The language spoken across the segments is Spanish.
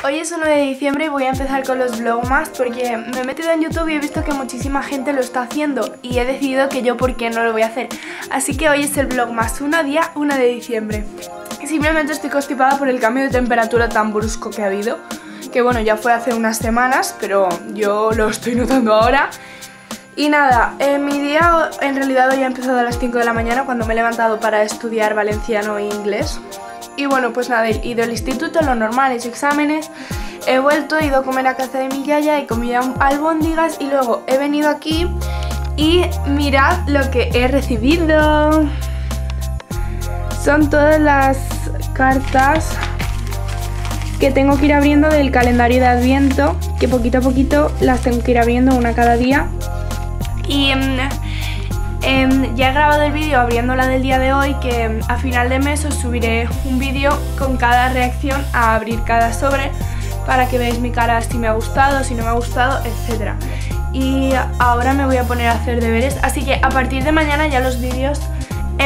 Hoy es 1 de diciembre y voy a empezar con los vlogmas porque me he metido en YouTube y he visto que muchísima gente lo está haciendo y he decidido que yo por qué no lo voy a hacer. Así que hoy es el vlogmas 1, día 1 de diciembre. Simplemente estoy constipada por el cambio de temperatura tan brusco que ha habido, que bueno, ya fue hace unas semanas, pero yo lo estoy notando ahora. Y nada, mi día en realidad hoy ha empezado a las 5 de la mañana cuando me he levantado para estudiar valenciano e inglés. Y bueno, pues nada, he ido al instituto, lo normal, he hecho exámenes, he vuelto, he ido a comer a casa de mi yaya, he comido albóndigas y luego he venido aquí y mirad lo que he recibido. Son todas las cartas que tengo que ir abriendo del calendario de Adviento, que poquito a poquito las tengo que ir abriendo una cada día. Y ya he grabado el vídeo abriendo la del día de hoy, que a final de mes os subiré un vídeo con cada reacción a abrir cada sobre para que veáis mi cara, si me ha gustado, si no me ha gustado, etc. Y ahora me voy a poner a hacer deberes, así que a partir de mañana ya los vídeos empezaré .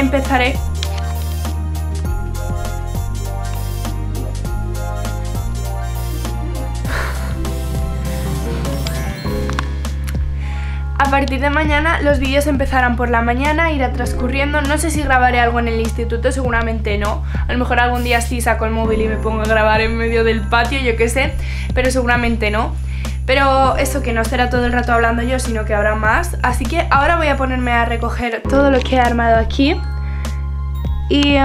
A partir de mañana los vídeos empezarán por la mañana, irá transcurriendo. No sé si grabaré algo en el instituto, seguramente no. A lo mejor algún día sí saco el móvil y me pongo a grabar en medio del patio, yo qué sé, pero seguramente no. Pero eso, que no será todo el rato hablando yo, sino que habrá más. Así que ahora voy a ponerme a recoger todo lo que he armado aquí. Y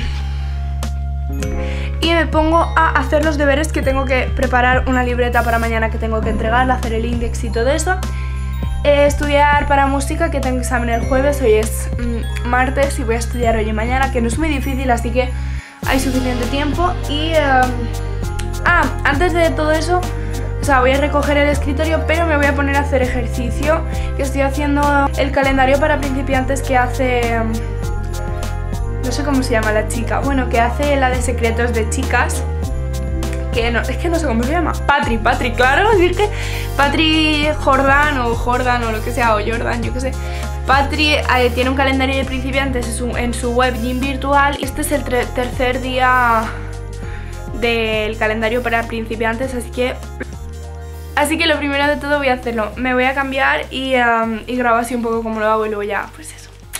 me pongo a hacer los deberes, que tengo que preparar una libreta para mañana que tengo que entregarla, hacer el índice y todo eso. Estudiar para música, que tengo examen el jueves, hoy es martes y voy a estudiar hoy y mañana, que no es muy difícil, así que hay suficiente tiempo. Y antes de todo eso, o sea, voy a recoger el escritorio, pero me voy a poner a hacer ejercicio, que estoy haciendo el calendario para principiantes que hace, no sé cómo se llama la chica, bueno, que hace la de secretos de chicas. Que no, es que no sé cómo se llama. Patri, claro, es que Patri Jordan o lo que sea, o Jordan, yo que sé. Patri tiene un calendario de principiantes en su web Gym Virtual. Este es el tercer día del calendario para principiantes, así que lo primero de todo voy a hacerlo. Me voy a cambiar y grabo así un poco como lo hago y luego ya, pues eso.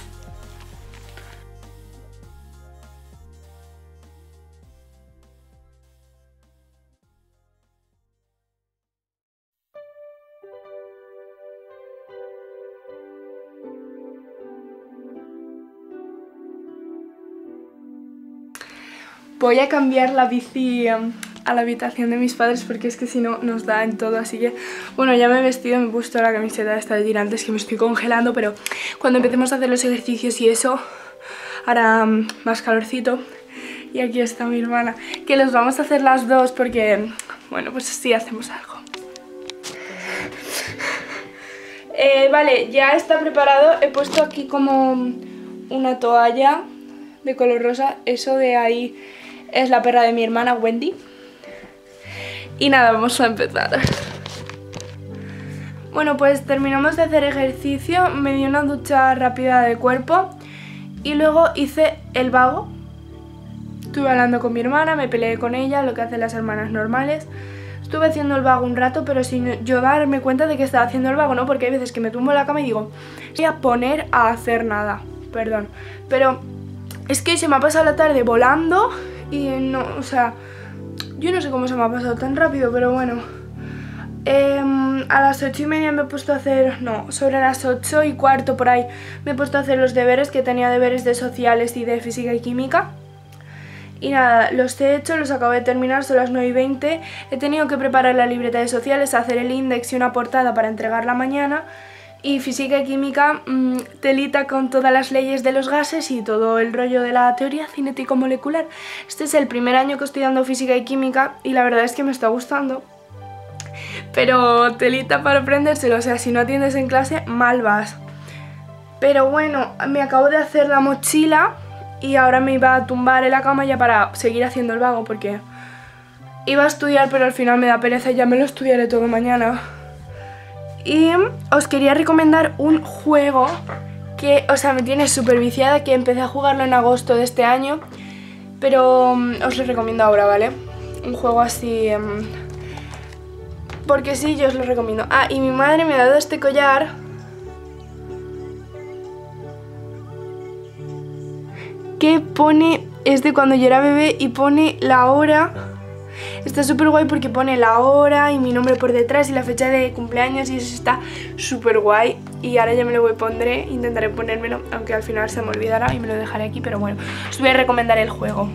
Voy a cambiar la bici a la habitación de mis padres porque es que si no nos da en todo, así que bueno, ya me he vestido, me he puesto la camiseta esta de tirantes que me estoy congelando, pero cuando empecemos a hacer los ejercicios y eso hará más calorcito. Y aquí está mi hermana, que los vamos a hacer las dos porque, bueno, pues así hacemos algo. Vale, ya está preparado, he puesto aquí como una toalla de color rosa, eso de ahí es la perra de mi hermana Wendy. Y nada, vamos a empezar. Bueno, pues terminamos de hacer ejercicio, me di una ducha rápida de cuerpo y luego hice el vago. Estuve hablando con mi hermana, me peleé con ella, lo que hacen las hermanas normales. Estuve haciendo el vago un rato, pero sin yo darme cuenta de que estaba haciendo el vago, ¿no? Porque hay veces que me tumbo en la cama y digo, voy a poner a hacer nada, perdón. Pero es que se me ha pasado la tarde volando y no, o sea, yo no sé cómo se me ha pasado tan rápido, pero bueno. A las 8:30 me he puesto a hacer, no, sobre las 8:15 por ahí, me he puesto a hacer los deberes, que tenía deberes de sociales y de física y química. Y nada, los he hecho, los acabo de terminar, son las 9:20. He tenido que preparar la libreta de sociales, hacer el índice y una portada para entregarla mañana. Y física y química, telita con todas las leyes de los gases y todo el rollo de la teoría cinético-molecular. Este es el primer año que estoy dando física y química y la verdad es que me está gustando. Pero telita para aprendérselo, o sea, si no atiendes en clase, mal vas. Pero bueno, me acabo de hacer la mochila y ahora me iba a tumbar en la cama ya para seguir haciendo el vago, porque iba a estudiar pero al final me da pereza y ya me lo estudiaré todo mañana. Y os quería recomendar un juego que, o sea, me tiene súper viciada, que empecé a jugarlo en agosto de este año, pero os lo recomiendo ahora, ¿vale? Un juego así porque sí, yo os lo recomiendo. Ah, y mi madre me ha dado este collar que pone, es de cuando yo era bebé y pone la hora. Está súper guay porque pone la hora y mi nombre por detrás y la fecha de cumpleaños y eso está súper guay. Y ahora ya me lo pondré, intentaré ponérmelo, aunque al final se me olvidará y me lo dejaré aquí, pero bueno, os voy a recomendar el juego.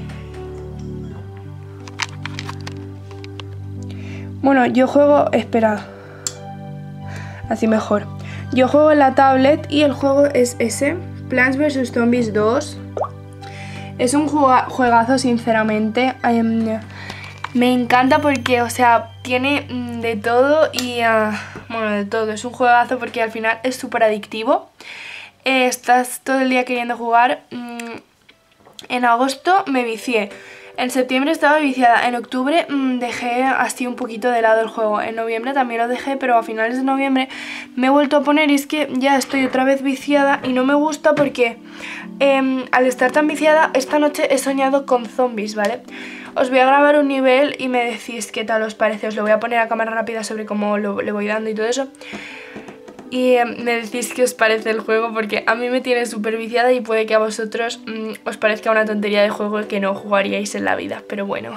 Bueno, yo juego, esperad, así mejor. Yo juego en la tablet y el juego es ese, Plants vs Zombies 2. Es un juegazo, sinceramente. Me encanta porque, o sea, tiene de todo y, bueno, de todo. Es un juegazo porque al final es súper adictivo. Estás todo el día queriendo jugar. En agosto me vicié. En septiembre estaba viciada. En octubre dejé así un poquito de lado el juego. En noviembre también lo dejé, pero a finales de noviembre me he vuelto a poner y es que ya estoy otra vez viciada y no me gusta porque al estar tan viciada, esta noche he soñado con zombies, ¿vale? Os voy a grabar un nivel y me decís qué tal os parece. Os lo voy a poner a cámara rápida sobre cómo le voy dando y todo eso. Y me decís qué os parece el juego porque a mí me tiene súper viciada y puede que a vosotros os parezca una tontería de juego que no jugaríais en la vida, pero bueno.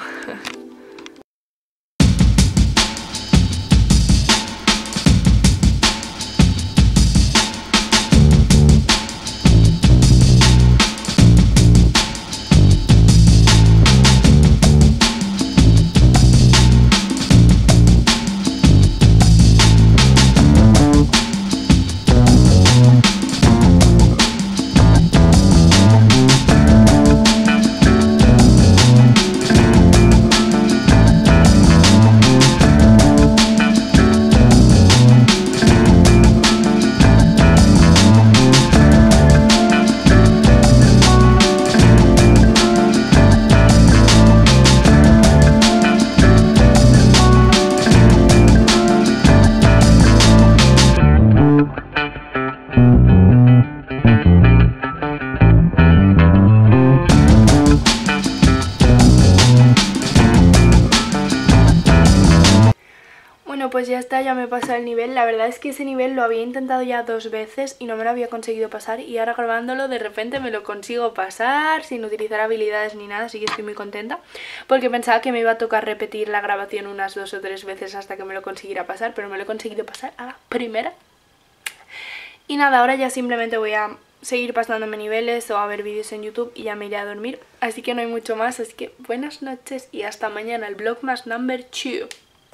Pues ya está, ya me he pasado el nivel. La verdad es que ese nivel lo había intentado ya 2 veces y no me lo había conseguido pasar. Y ahora grabándolo de repente me lo consigo pasar sin utilizar habilidades ni nada, así que estoy muy contenta. Porque pensaba que me iba a tocar repetir la grabación unas 2 o 3 veces hasta que me lo consiguiera pasar, pero me lo he conseguido pasar a la primera. Y nada, ahora ya simplemente voy a seguir pasándome niveles o a ver vídeos en YouTube y ya me iré a dormir. Así que no hay mucho más, así que buenas noches y hasta mañana, el Vlogmas number 2.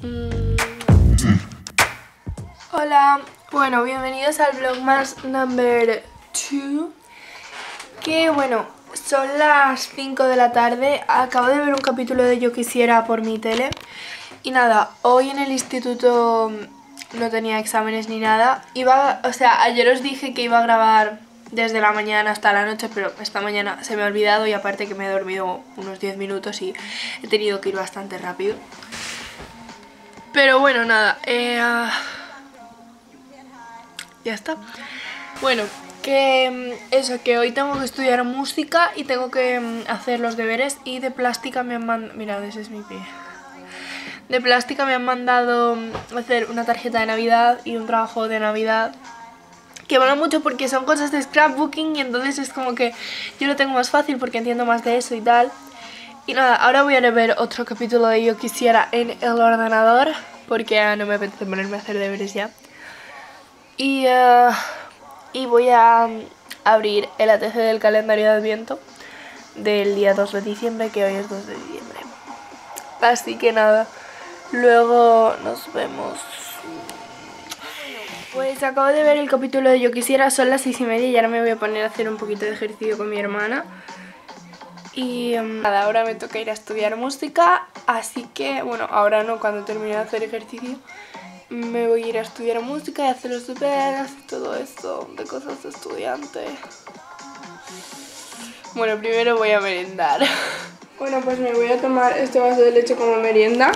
Hola, bueno, bienvenidos al Vlogmas number 2. Que bueno, son las 5 de la tarde. Acabo de ver un capítulo de Yo Quisiera por mi tele. Y nada, hoy en el instituto no tenía exámenes ni nada. O sea, ayer os dije que iba a grabar desde la mañana hasta la noche, pero esta mañana se me ha olvidado y aparte que me he dormido unos 10 minutos y he tenido que ir bastante rápido. Pero bueno, nada, ya está. Bueno, que eso, que hoy tengo que estudiar música y tengo que hacer los deberes y de plástica me han mandado... Mirad, ese es mi pie. De plástica me han mandado hacer una tarjeta de Navidad y un trabajo de Navidad que mola mucho porque son cosas de scrapbooking y entonces es como que yo lo tengo más fácil porque entiendo más de eso y tal. Y nada, ahora voy a ver otro capítulo de Yo Quisiera en el ordenador porque no me apetece ponerme a hacer deberes ya. Y voy a abrir el ATC del calendario de Adviento del día 2 de diciembre, que hoy es 2 de diciembre. Así que nada, luego nos vemos. Pues acabo de ver el capítulo de Yo Quisiera, son las 6:30 y ahora me voy a poner a hacer un poquito de ejercicio con mi hermana. Y nada, ahora me toca ir a estudiar música, así que, bueno, ahora no, cuando termine de hacer ejercicio me voy a ir a estudiar música y hacer los deberes y todo eso de cosas de estudiante. Bueno, primero voy a merendar. Bueno, pues me voy a tomar este vaso de leche como merienda.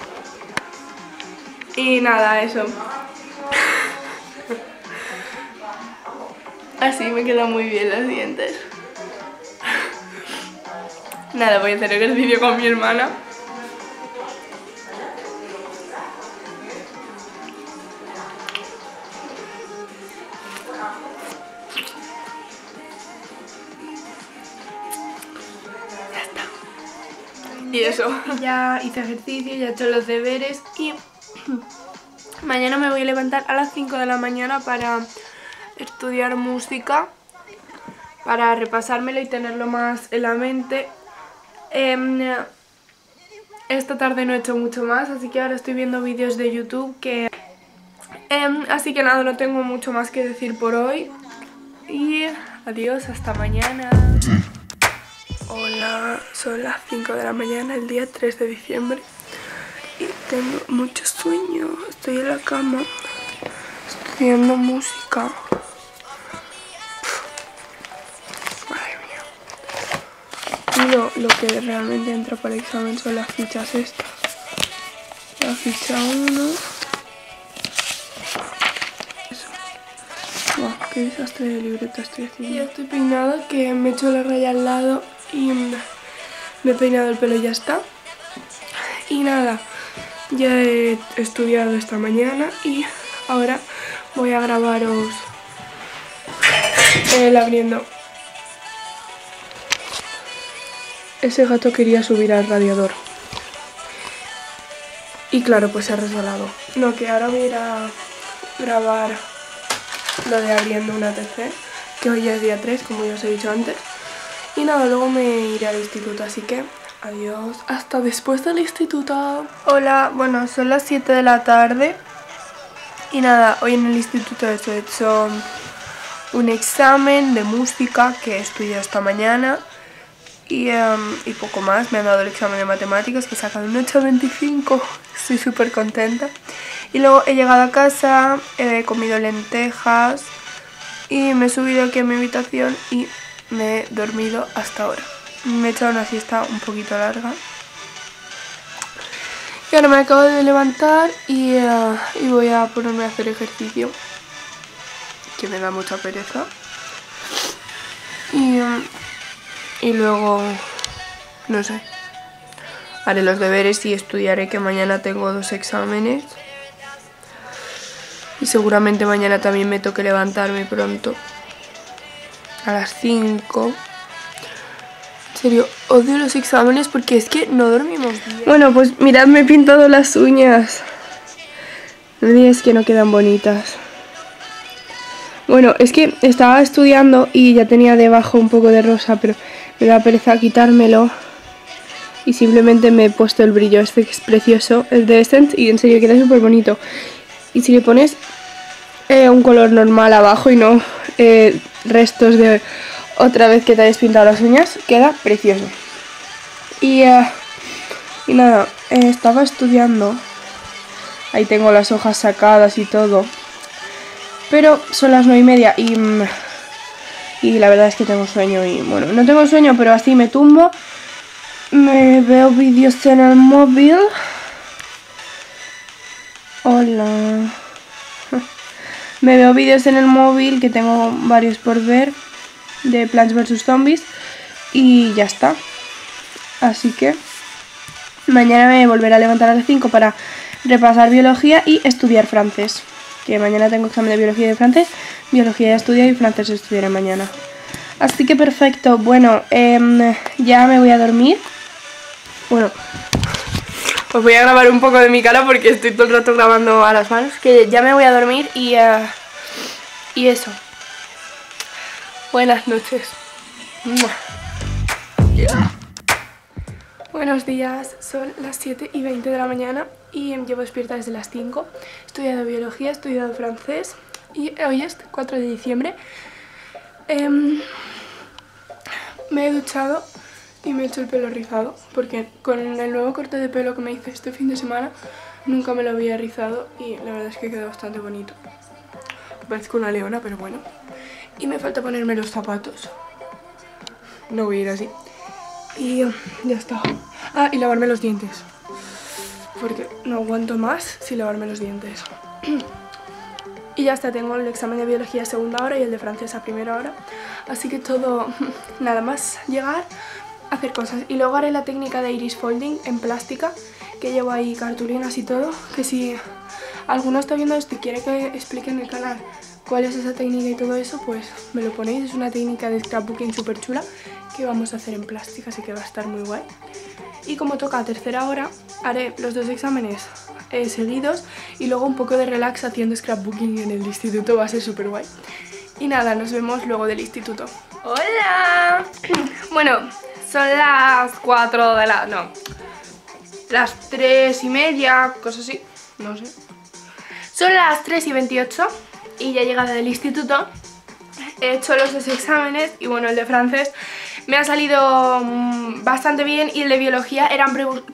Y nada, eso. Así me quedan muy bien los dientes. Nada, voy a hacer ejercicio con mi hermana. Y eso, ya hice ejercicio, ya he hecho los deberes y mañana me voy a levantar a las 5 de la mañana para estudiar música, para repasármelo y tenerlo más en la mente. Esta tarde no he hecho mucho más, así que ahora estoy viendo vídeos de YouTube así que nada, no tengo mucho más que decir por hoy. Y adiós, hasta mañana. Hola, son las 5 de la mañana, el día 3 de diciembre. Y tengo mucho sueño, estoy en la cama estudiando música. Madre mía. Lo que realmente entra para el examen son las fichas estas. La ficha 1. Wow, qué desastre de libreta estoy haciendo. Ya estoy peinada, que me he hecho la raya al lado y me he peinado el pelo y ya está. Y nada, ya he estudiado esta mañana y ahora voy a grabaros el abriendo. Ese gato quería subir al radiador. Y claro, pues se ha resbalado. No, que ahora voy a ir a grabar lo de abriendo una TC, que hoy ya es día 3, como ya os he dicho antes. Y nada, luego me iré al instituto, así que adiós, hasta después del instituto. Hola, bueno, son las 7 de la tarde. Y nada, hoy en el instituto he hecho un examen de música que he estudiado esta mañana. Y poco más, me han dado el examen de matemáticas que he sacado un 8,25, estoy súper contenta. Y luego he llegado a casa, he comido lentejas y me he subido aquí a mi habitación y me he dormido hasta ahora. Me he echado una siesta un poquito larga. Y ahora me acabo de levantar y voy a ponerme a hacer ejercicio, que me da mucha pereza. Y luego, no sé, haré los deberes y estudiaré, que mañana tengo 2 exámenes. Y seguramente mañana también me toque levantarme pronto, a las 5. En serio, odio los exámenes porque es que no dormimos bien. Bueno, pues mirad, me he pintado las uñas. No digáis que no quedan bonitas. Bueno, es que estaba estudiando y ya tenía debajo un poco de rosa, pero me da pereza quitármelo. Y simplemente me he puesto el brillo este que es precioso, el de Essence, y en serio queda súper bonito. Y si le pones un color normal abajo y no restos de otra vez que te hayas pintado las uñas, queda precioso. Y nada, estaba estudiando. Ahí tengo las hojas sacadas y todo. Pero son las 9:30 y la verdad es que tengo sueño. Y bueno, no tengo sueño, pero así me tumbo. Me veo vídeos en el móvil. Hola. Me veo vídeos en el móvil, que tengo varios por ver, de Plants vs Zombies. Y ya está. Así que mañana me volveré a levantar a las 5 para repasar biología y estudiar francés. Que mañana tengo examen de biología y de francés. Biología ya estudié y francés estudiaré mañana. Así que perfecto. Bueno, ya me voy a dormir. Bueno, os voy a grabar un poco de mi cara porque estoy todo el rato grabando a las manos. Que ya me voy a dormir y eso. Buenas noches. Yeah. Buenos días, son las 7:20 de la mañana y llevo despierta desde las 5. He estudiado biología, he estudiado francés y hoy es 4 de diciembre. Me he duchado y me he hecho el pelo rizado porque con el nuevo corte de pelo que me hice este fin de semana nunca me lo había rizado y la verdad es que quedó bastante bonito. Parezco una leona, pero bueno. Y me falta ponerme los zapatos. No voy a ir así. Y ya está. Ah, y lavarme los dientes. Porque no aguanto más sin lavarme los dientes. Y ya está, tengo el examen de biología a segunda hora y el de francés a primera hora. Así que todo, nada más llegar, hacer cosas. Y luego haré la técnica de iris folding en plástica, que llevo ahí cartulinas y todo. Que si alguno está viendo esto y quiere que explique en el canal cuál es esa técnica y todo eso, pues me lo ponéis. Es una técnica de scrapbooking súper chula que vamos a hacer en plástica, así que va a estar muy guay. Y como toca a tercera hora, haré los 2 exámenes seguidos y luego un poco de relax haciendo scrapbooking en el instituto, va a ser súper guay. Y nada, nos vemos luego del instituto. ¡Hola! Bueno, son las 4 de la... no, las 3:30, cosas así, no sé. Son las 3:28 y ya he llegado del instituto. He hecho los 2 exámenes y bueno, el de francés me ha salido bastante bien y el de biología eran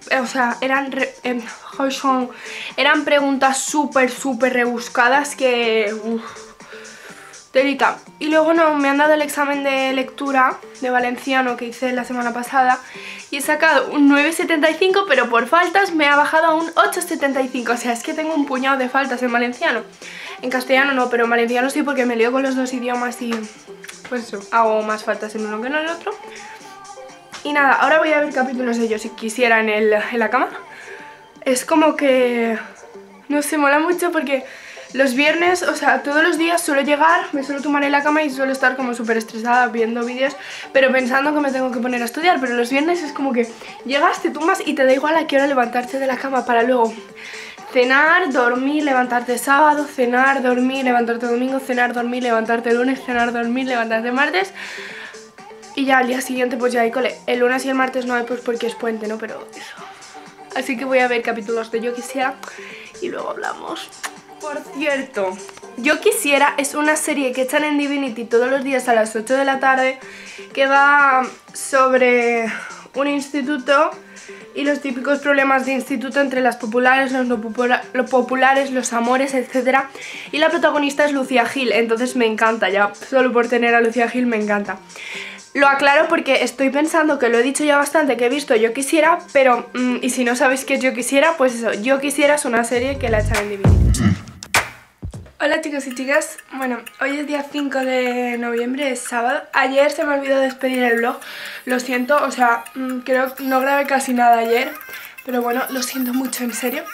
preguntas súper rebuscadas que... telita. Y luego no, me han dado el examen de lectura de valenciano que hice la semana pasada y he sacado un 9,75, pero por faltas me ha bajado a un 8,75. O sea, es que tengo un puñado de faltas en valenciano. En castellano no, pero en valenciano sí, porque me lío con los 2 idiomas y pues eso, hago más faltas en uno que en el otro. Y nada, ahora voy a ver capítulos de Yo si quisiera en la cama. Es como que... no sé, mola mucho porque los viernes, o sea, todos los días suelo llegar, me suelo tomar en la cama y suelo estar como súper estresada viendo vídeos, pero pensando que me tengo que poner a estudiar. Pero los viernes es como que llegas, te tumbas y te da igual a qué hora levantarte de la cama para luego cenar, dormir, levantarte sábado, cenar, dormir, levantarte domingo, cenar, dormir, levantarte lunes, cenar, dormir, levantarte martes. Y ya al día siguiente pues ya hay cole. El lunes y el martes no hay pues porque es puente, ¿no? Pero eso. Así que voy a ver capítulos de Yo quisiera y luego hablamos. Por cierto, Yo quisiera es una serie que echan en Divinity todos los días a las 8 de la tarde que va sobre un instituto y los típicos problemas de instituto entre las populares, los populares, los amores, etc. Y la protagonista es Lucía Gil, entonces me encanta, ya solo por tener a Lucía Gil me encanta. Lo aclaro porque estoy pensando que lo he dicho ya bastante, que he visto Yo quisiera, pero y si no sabéis qué es Yo quisiera, pues eso, Yo quisiera es una serie que la echan en Divinity. Hola chicos y chicas, bueno, hoy es día 5 de noviembre, es sábado. Ayer se me olvidó despedir el vlog, lo siento, o sea, creo que no grabé casi nada ayer, pero bueno, lo siento mucho, en serio.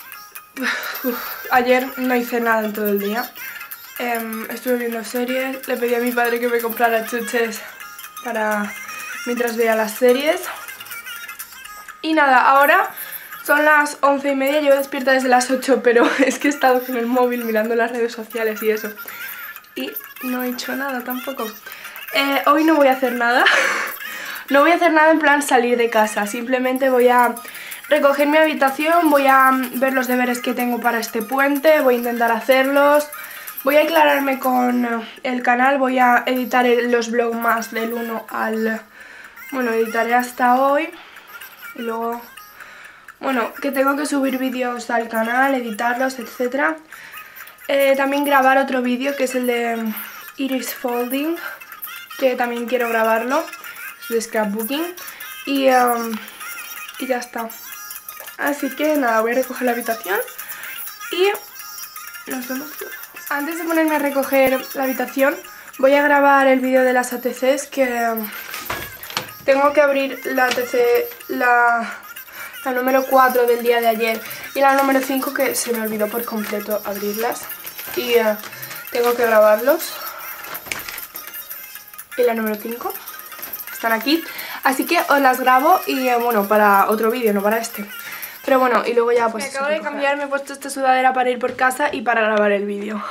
Ayer no hice nada en todo el día, estuve viendo series, le pedí a mi padre que me comprara chuches para mientras veía las series. Y nada, ahora son las 11:30, yo despierta desde las 8, pero es que he estado con el móvil mirando las redes sociales y eso. Y no he hecho nada tampoco. Hoy no voy a hacer nada. No voy a hacer nada en plan salir de casa. Simplemente voy a recoger mi habitación, voy a ver los deberes que tengo para este puente, voy a intentar hacerlos. Voy a aclararme con el canal, voy a editar los vlogmas del 1 al... bueno, editaré hasta hoy. Y luego... bueno, que tengo que subir vídeos al canal, editarlos, etc. También grabar otro vídeo que es el de Iris Folding, que también quiero grabarlo, es de scrapbooking. Y ya está. Así que nada, voy a recoger la habitación y nos vemos luego. Antes de ponerme a recoger la habitación, voy a grabar el vídeo de las ATCs, que tengo que abrir la ATC, la número 4 del día de ayer y la número 5 que se me olvidó por completo abrirlas y tengo que grabarlos. Y la número 5 están aquí, así que os las grabo y bueno, para otro vídeo, no para este. Pero bueno, y luego ya pues... me acabo de cambiar, me he puesto esta sudadera para ir por casa y para grabar el vídeo.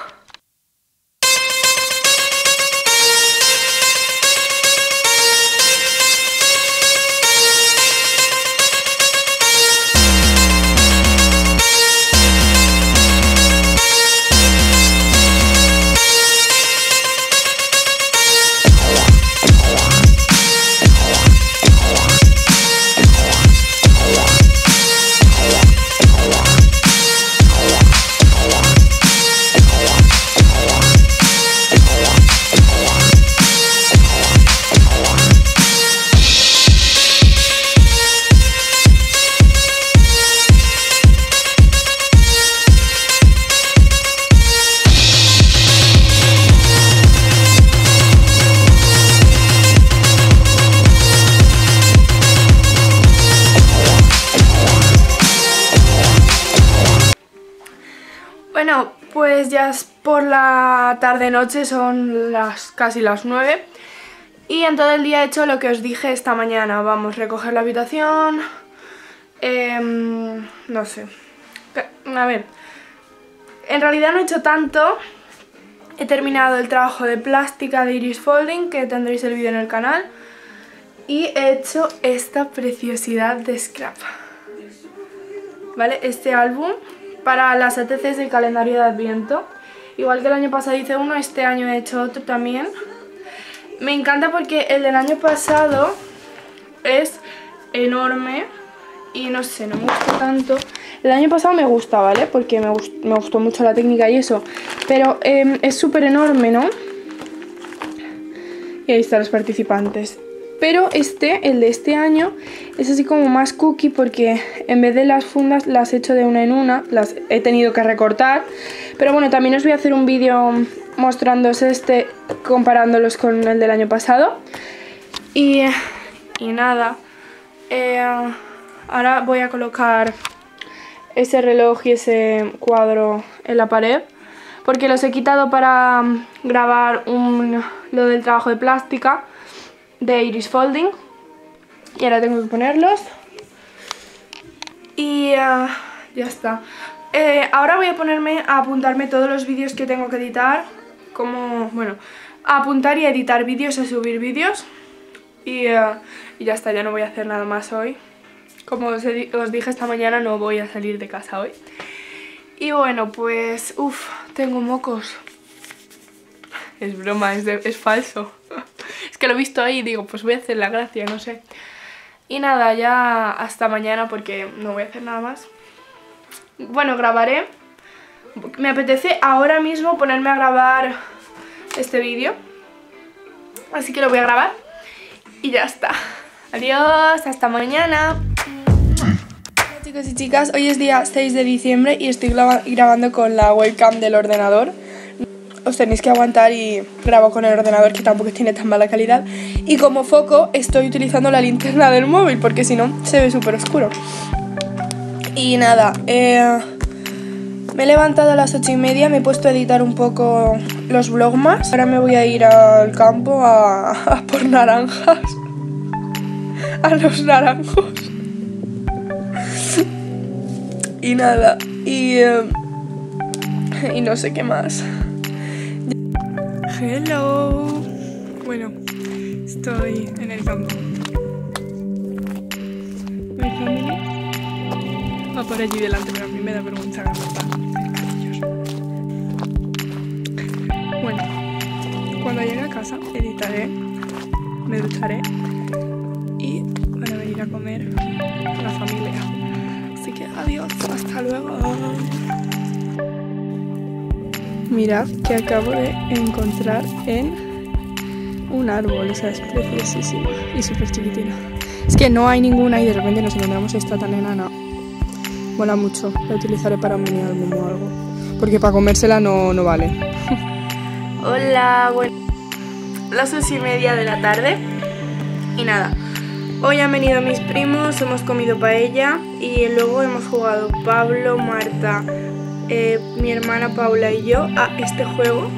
Bueno, pues ya es por la tarde-noche, son casi las 9 y en todo el día he hecho lo que os dije esta mañana. Vamos, recoger la habitación, No sé. A ver. En realidad no he hecho tanto. He terminado el trabajo de plástica de Iris Folding, que tendréis el vídeo en el canal. Y he hecho esta preciosidad de scrap. ¿Vale? Este álbum para las ATCs del calendario de Adviento. Igual que el año pasado hice uno, este año he hecho otro también. Me encanta porque el del año pasado es enorme y no sé, no me gusta tanto. El año pasado me gusta, ¿vale? Porque me gustó mucho la técnica y eso. Pero es súper enorme, ¿no? Y ahí están los participantes. Pero el de este año, es así como más cookie porque en vez de las fundas las he hecho de una en una. Las he tenido que recortar. Pero bueno, también os voy a hacer un vídeo mostrándoos comparándolos con el del año pasado. Y nada. Ahora voy a colocar ese reloj y ese cuadro en la pared. Porque los he quitado para grabar lo del trabajo de plástica de Iris Folding. Y ahora tengo que ponerlos. Y ya está. Ahora voy a ponerme a apuntarme todos los vídeos que tengo que editar. Bueno, a apuntar y a editar vídeos, a subir vídeos. Y ya está, ya no voy a hacer nada más hoy. Como os dije esta mañana, no voy a salir de casa hoy. Y bueno, pues... tengo mocos. Es broma, es falso. Es que lo he visto ahí y digo, pues voy a hacer la gracia, no sé. Y nada, ya hasta mañana porque no voy a hacer nada más. Bueno, grabaré. Me apetece ahora mismo ponerme a grabar este vídeo. Así que lo voy a grabar. Y ya está. Adiós, hasta mañana. Hola chicos y chicas, hoy es día 6 de diciembre y estoy grabando con la webcam del ordenador. Os tenéis que aguantar y grabo con el ordenador, que tampoco tiene tan mala calidad. Y como foco estoy utilizando la linterna del móvil porque si no se ve súper oscuro. Y nada, me he levantado a las 8:30, me he puesto a editar un poco los vlogmas. Ahora me voy a ir al campo a por naranjas. A los naranjos. Y nada, y no sé qué más. Hello. Bueno, estoy en el campo. My family va por allí delante, pero a mí me da vergüenza grabar cerca de ellos. Bueno, cuando llegue a casa editaré, me ducharé y van a venir a comer la familia. Así que adiós, hasta luego. Mirad que acabo de encontrar en un árbol, o sea, es preciosísima y súper chiquitina. Es que no hay ninguna y de repente nos encontramos esta tan enana. Mola mucho, la utilizaré para un mini álbum o algo. Porque para comérsela no vale. Hola, bueno, las 8:30 de la tarde. Y nada, hoy han venido mis primos, hemos comido paella y luego hemos jugado Pablo, Marta, mi hermana Paula y yo a este juego.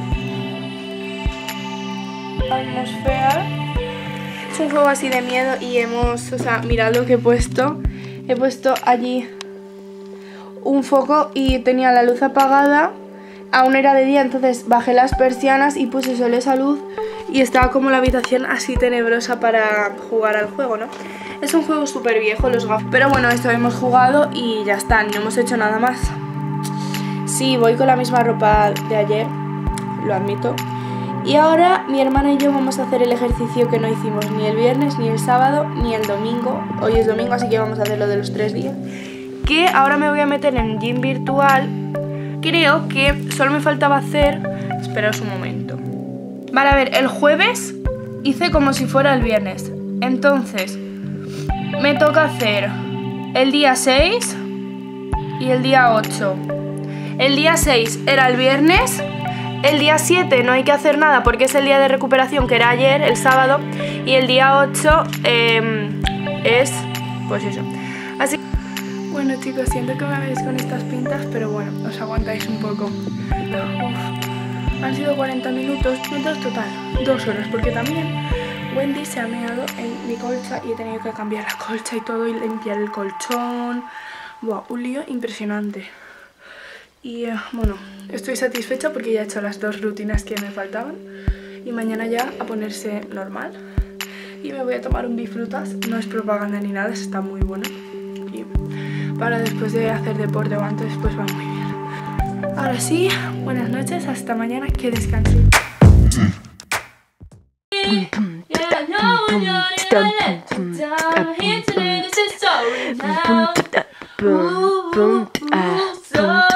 Atmosfera. Es un juego así de miedo y mirad lo que he puesto. He puesto allí un foco y tenía la luz apagada. Aún era de día, entonces bajé las persianas y puse solo esa luz y estaba como la habitación así tenebrosa para jugar al juego, ¿no? Es un juego súper viejo, los gafos. Pero bueno, esto hemos jugado y ya está, no hemos hecho nada más. Sí, voy con la misma ropa de ayer, lo admito. Y ahora mi hermana y yo vamos a hacer el ejercicio que no hicimos ni el viernes, ni el sábado, ni el domingo. Hoy es domingo, así que vamos a hacerlo de los 3 días. Que ahora me voy a meter en gym virtual. Creo que solo me faltaba hacer... Esperaos un momento. Vale, a ver, el jueves hice como si fuera el viernes. Entonces, me toca hacer el día 6 y el día 8. El día 6 era el viernes. El día 7 no hay que hacer nada porque es el día de recuperación, que era ayer, el sábado. Y el día 8 es... pues eso. Así que... Bueno chicos, siento que me veis con estas pintas, pero bueno, os aguantáis un poco. Uf, han sido 40 minutos total, 2 horas, porque también Wendy se ha meado en mi colcha y he tenido que cambiar la colcha y todo y limpiar el colchón. Buah, un lío impresionante. Y bueno, estoy satisfecha porque ya he hecho las 2 rutinas que me faltaban. Y mañana ya a ponerse normal. Y me voy a tomar un bifrutas, no es propaganda ni nada, está muy bueno. Y para después de hacer deporte o antes, pues va muy bien. Ahora sí, buenas noches, hasta mañana, que descansen. Boom,